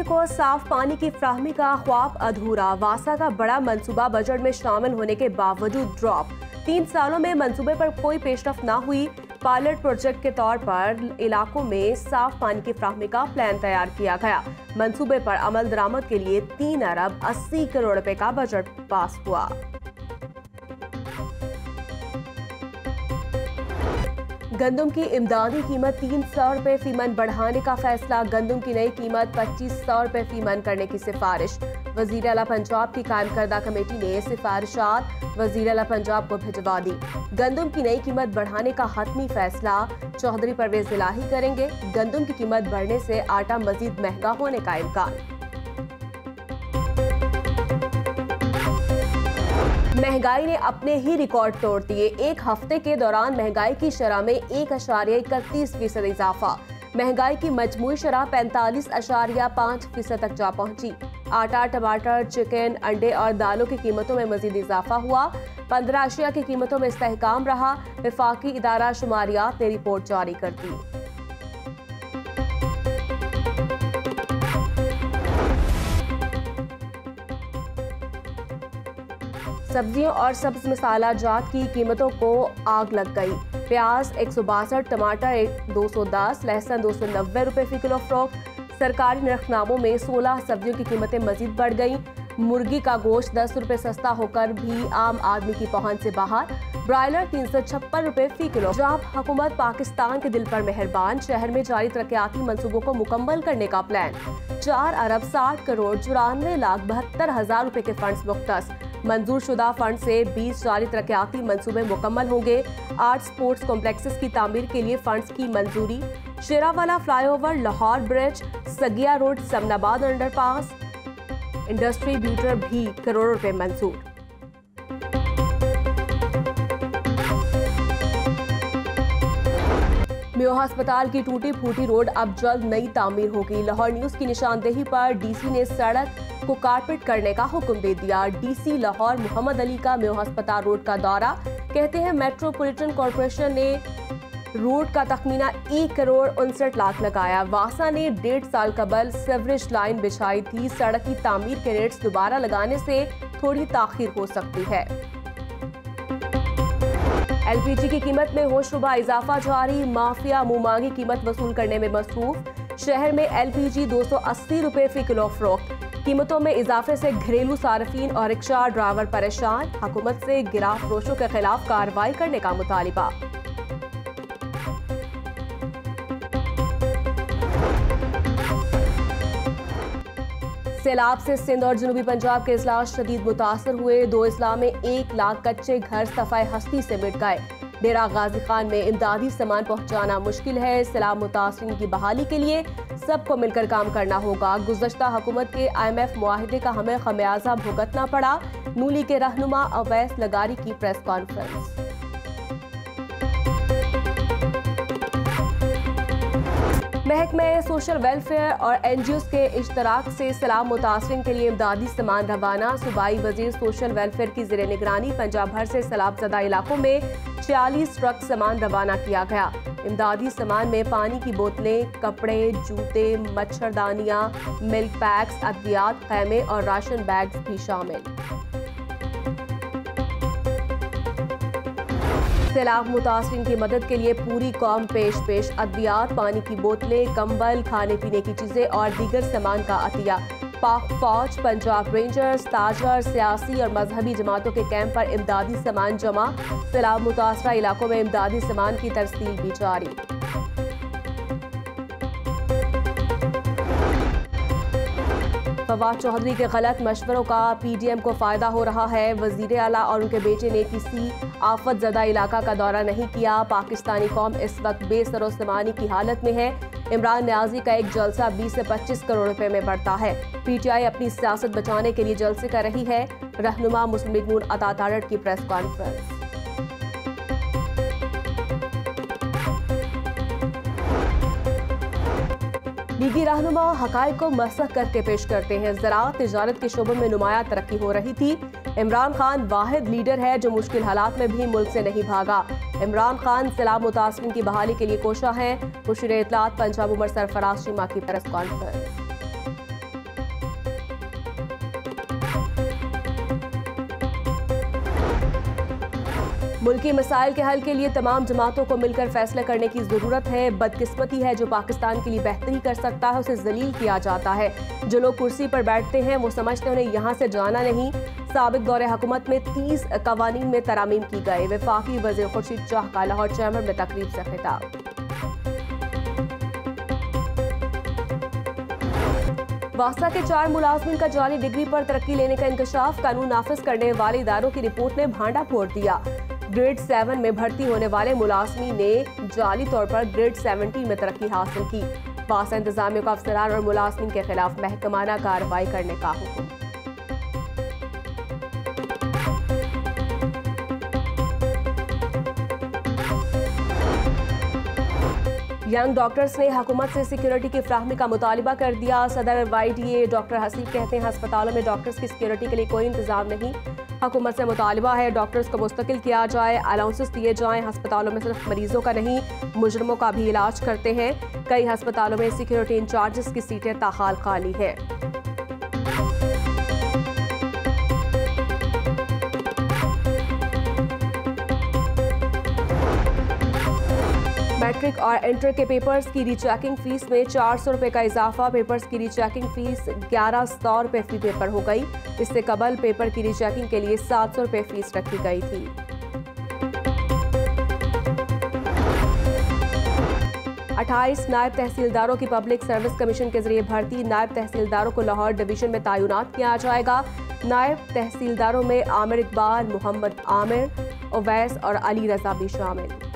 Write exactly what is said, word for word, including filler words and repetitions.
को साफ पानी की फ्राहमी का ख्वाब अधूरा। वासा का बड़ा मंसूबा बजट में शामिल होने के बावजूद ड्रॉप। तीन सालों में मंसूबे पर कोई पेशरफ ना हुई। पायलट प्रोजेक्ट के तौर पर इलाकों में साफ पानी की फ्राहमी का प्लान तैयार किया गया। मंसूबे पर अमल दरामद के लिए तीन अरब अस्सी करोड़ रुपए का बजट पास हुआ। गंदम की इमदादी कीमत तीन सौ रुपए फी मन बढ़ाने का फैसला। गंदम की नई कीमत पच्चीस सौ रुपए फी मन करने की सिफारिश। वजीर आला पंजाब की कायम करदा कमेटी ने सिफारिशात वजीर आला पंजाब को भिजवा दी। गंदम की नई कीमत बढ़ाने का हतमी फैसला चौधरी परवेज इलाही करेंगे। गंदम की कीमत बढ़ने से आटा मजीद महंगा होने का इम्कान। महंगाई ने अपने ही रिकॉर्ड तोड़ दिए। एक हफ्ते के दौरान महंगाई की शरह में एक अशारिया इकतीस फीसद इजाफा। महंगाई की मजमूई शरह पैंतालीस अशारिया पाँच फीसद तक जा पहुंची। आटा, टमाटर, चिकन, अंडे और दालों की कीमतों में मजीद इजाफा हुआ। पंद्रह अशिया की कीमतों में इस्तेहकाम रहा। वफाकी इदारा शुमारियात ने रिपोर्ट जारी कर दी। सब्जियों और सब्ज मसाला जात की कीमतों को आग लग गई। प्याज एक सौ बासठ, टमाटर दो सौ दस, लहसुन दो सौ नब्बे रुपए फी किलो फरोख्त। सरकारी नरखनामों में सोलह सब्जियों की कीमतें मजीद बढ़ गईं। मुर्गी का गोश्त दस रुपए सस्ता होकर भी आम आदमी की पहुंच से बाहर। ब्रायलर तीन सौ छप्पन रुपए फी किलो। पंजाब हुकूमत पाकिस्तान के दिल पर मेहरबान। शहर में जारी तरक्याती मंसूबों को मुकम्मल करने का प्लान। चार अरब साठ करोड़ चौरानवे लाख बहत्तर हजार रुपए के फंड्स मुख्तस। मंजूर शुदा फंड से बीस जारी तरक्याती मंसूबे मुकम्मल होंगे। आठ स्पोर्ट्स कॉम्प्लेक्सेस की तामीर के लिए फंड्स की मंजूरी। Sheranwala flyover, Lahore bridge, Saggian road, Samanabad underpass, industry ब्यूटर भी करोड़ों रुपए मंजूर। मेयो अस्पताल की टूटी फूटी रोड अब जल्द नई तामीर होगी। लाहौर न्यूज की निशानदेही पर डीसी ने सड़क को कारपेट करने का हुक्म दे दिया। डीसी लाहौर मोहम्मद अली का मेयो अस्पताल रोड का दौरा। कहते हैं मेट्रोपॉलिटन कॉरपोरेशन ने रोड का तखमीना एक करोड़ उनसठ लाख लगाया। वासा ने डेढ़ साल कबल सेवरेज लाइन बिछाई थी। सड़क की तामीर के रेट्स दोबारा लगाने से थोड़ी ताखीर हो सकती है। एलपीजी की कीमत में होशरुबा इजाफा जारी। माफिया मुंहमांगी कीमत वसूल करने में मसरूफ। शहर में एलपीजी दो सौ अस्सी रुपए फी किलो फरोख्त। कीमतों में इजाफे से घरेलू सार्फिन और रिक्शा ड्राइवर परेशान। हुकूमत से गिराव फरोशों के खिलाफ कार्रवाई करने का मुतालिबा। सैलाब से सिंध और जनूबी पंजाब के अजला शदीद मुतासर हुए। दो अजला में एक लाख कच्चे घर सफाई हस्ती से मिट गए। डेरा गाजी खान में इमदादी सामान पहुंचाना मुश्किल है। सैलाब मुतासरीन की बहाली के लिए सबको मिलकर काम करना होगा। गुज़श्ता हुकूमत के आई एम एफ मुआहिदे का हमें खमियाजा भुगतना पड़ा। नूली के रहनुमा अवैस लगारी की प्रेस कॉन्फ्रेंस। महकमे सोशल वेलफेयर और एनजीओ के इश्तराक से सैलाब मुतासरीन के लिए इमदादी सामान रवाना। सूबाई वजीर सोशल वेलफेयर की ज़ेर निगरानी पंजाब भर से सैलाब ज़दा इलाकों में छियालीस ट्रक सामान रवाना किया गया। इमदादी सामान में पानी की बोतलें, कपड़े, जूते, मच्छरदानियाँ, मिल्क पैक्स, अद्वियात, खैमे और राशन बैग्स भी शामिल। सैलाब मुतासरीन की मदद के लिए पूरी कौम पेश पेश। अद्वियात, पानी की बोतलें, कंबल, खाने पीने की चीजें और दीगर सामान का अतिया। पाक फौज, पंजाब रेंजर्स, ताजर, सियासी और मजहबी जमातों के कैंप पर इमदादी सामान जमा। सैलाब मुतासरा इलाकों में इमदादी सामान की तरसील भी जारी। फवाद चौधरी के गलत मशवरों का पीडीएम को फायदा हो रहा है। वजीर आला और उनके बेटे ने किसी आफत ज़दा इलाका का दौरा नहीं किया। पाकिस्तानी कौम इस वक्त बेसरोसमानी की हालत में है। इमरान न्याजी का एक जलसा बीस से पच्चीस करोड़ रुपए में बढ़ता है। पीटीआई अपनी सियासत बचाने के लिए जलसे कर रही है। रहनुमा मुस्लिम लीग नून अता तारड़ की प्रेस कॉन्फ्रेंस। लीगी रहनुमा हकायक को मसख करके पेश करते हैं। ज़राअत तिजारत के शोबे में नुमाया तरक्की हो रही थी। इमरान खान वाहिद लीडर है जो मुश्किल हालात में भी मुल्क से नहीं भागा। इमरान खान सैलाब मुतासरीन की बहाली के लिए कोशा है। मुशीर इत्तलात पंजाब उमर सरफराज शीमा की प्रेस कॉन्फ्रेंस। मुल्की मसाइल के हल के लिए तमाम जमातों को मिलकर फैसला करने की जरूरत है। बदकिस्मती है जो पाकिस्तान के लिए बेहतरी कर सकता है उसे जलील किया जाता है। जो लोग कुर्सी पर बैठते हैं वो समझते हैं उन्हें यहाँ से जाना नहीं। साबिक दौरे हुकूमत में तीस कवानीन में तरामीम की गए। वफाकी वज़ीर खुर्शीद शाह का लाहौर चैम्बर में तकरीब से खिताब। वास्ता के चार मुलाजमिन का जाली डिग्री पर तरक्की लेने का इंकशाफ। कानून नाफिज करने वाले इदारों की रिपोर्ट ने भांडा फोड़ दिया। ग्रेड सेवन में भर्ती होने वाले मुलाजमी ने जाली तौर पर ग्रेड सेवनटीन में तरक्की हासिल की। वास्ता इंतजामिया को अफसरान और मुलाजमिन के खिलाफ महकमाना कार्रवाई करने का हुक्म। यंग डॉक्टर्स ने हुकूमत से सिक्योरिटी की फ्राहमी का मुतालिबा कर दिया। सदर Y D A doctor Haseeb कहते हैं अस्पतालों में डॉक्टर्स की सिक्योरिटी के लिए कोई इंतजाम नहीं। हुकूमत से मुतालिबा है डॉक्टर्स को मुस्तकिल किया जाए, अलाउंसेस दिए जाएं। अस्पतालों में सिर्फ मरीजों का नहीं मुजरमों का भी इलाज करते हैं। कई अस्पतालों में सिक्योरिटी इंचार्जेस की सीटें ताहाल खाली हैं। मैट्रिक और इंटर के पेपर्स की रीचेकिंग फीस में चार सौ रुपये का इजाफा। पेपर्स की रीचेकिंग फीस ग्यारह सौ रुपये फी पेपर हो गई। इससे कबल पेपर की रीचेकिंग के लिए सात सौ रुपये फीस रखी गई थी। अट्ठाईस नायब तहसीलदारों की पब्लिक सर्विस कमीशन के जरिए भर्ती। नायब तहसीलदारों को लाहौर डिवीजन में तैनात किया जाएगा। नायब तहसीलदारों में आमिर इकबाल, मोहम्मद आमिर, ओवैस और अली रजा भी शामिल।